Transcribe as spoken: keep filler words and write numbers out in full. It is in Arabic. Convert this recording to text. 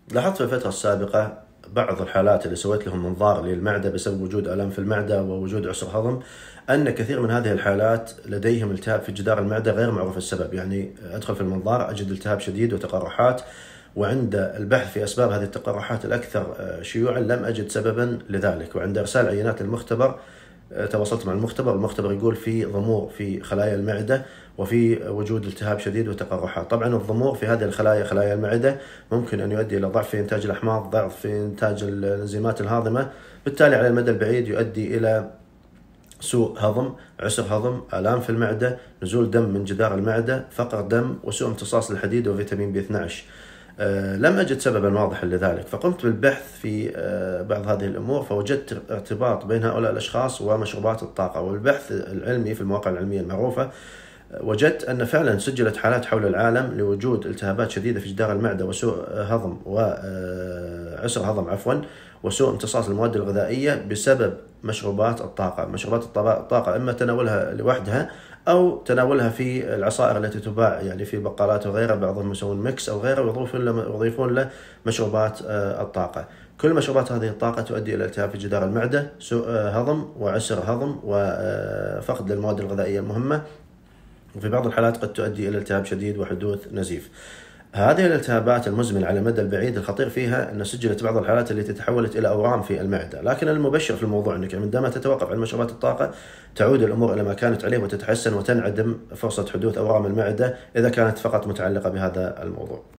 لاحظت في الفترة السابقة بعض الحالات اللي سويت لهم منظار للمعدة بسبب وجود آلام في المعدة ووجود عسر هضم، أن كثير من هذه الحالات لديهم التهاب في جدار المعدة غير معروف السبب. يعني أدخل في المنظار أجد التهاب شديد وتقرحات، وعند البحث في أسباب هذه التقرحات الأكثر شيوعا لم أجد سببا لذلك. وعند إرسال عينات للمختبر تواصلت مع المختبر، المختبر يقول في ضمور في خلايا المعدة وفي وجود التهاب شديد وتقرحات. طبعا الضمور في هذه الخلايا خلايا المعدة ممكن أن يؤدي إلى ضعف في إنتاج الأحماض، ضعف في إنتاج الإنزيمات الهاضمة، بالتالي على المدى البعيد يؤدي إلى سوء هضم، عسر هضم، آلام في المعدة، نزول دم من جدار المعدة، فقر دم، وسوء امتصاص للحديد وفيتامين بي اثني عشر. أه لم أجد سببا واضحا لذلك، فقمت بالبحث في أه بعض هذه الأمور، فوجدت ارتباط بين هؤلاء الأشخاص ومشروبات الطاقة. والبحث العلمي في المواقع العلمية المعروفة وجدت أن فعلا سجلت حالات حول العالم لوجود التهابات شديدة في جدار المعدة وسوء هضم وعسر هضم عفوا وسوء امتصاص المواد الغذائية بسبب مشروبات الطاقة. مشروبات الطاقة إما تناولها لوحدها أو تناولها في العصائر التي تباع يعني في بقالات وغيرها، بعضهم يسوون ميكس أو غيره ويضيفون له مشروبات الطاقة. كل مشروبات هذه الطاقة تؤدي إلى التهاب في جدار المعدة، سوء هضم وعسر هضم وفقد للمواد الغذائية المهمة، وفي بعض الحالات قد تؤدي إلى التهاب شديد وحدوث نزيف. هذه الالتهابات المزمنة على المدى البعيد الخطير فيها أن سجلت بعض الحالات التي تحولت إلى أورام في المعدة، لكن المبشر في الموضوع أنك عندما تتوقف عن مشروبات الطاقة تعود الأمور إلى ما كانت عليه وتتحسن وتنعدم فرصة حدوث أورام المعدة إذا كانت فقط متعلقة بهذا الموضوع.